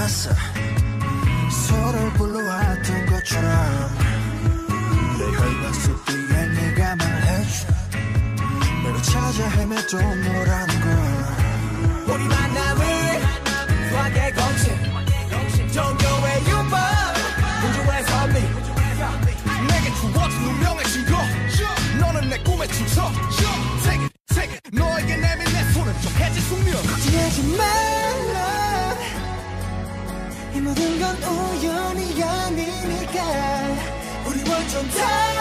않았어. 서로를 불러왔던 것처럼 내 혈관 속 뒤에 네가 말해줘. 내가 찾아 헤매도 너라는 걸. 우리 만남을 수학의 공식 종교의 유머 우주의 선미 내게 주어진 운명의 증거. 너는 내 꿈의 춤춰. 세계 너에게 내민 내 손은 좀 해질 숙명. 걱정하지 말라. 이 모든 건 우연이 아니니까. 우리 완전 다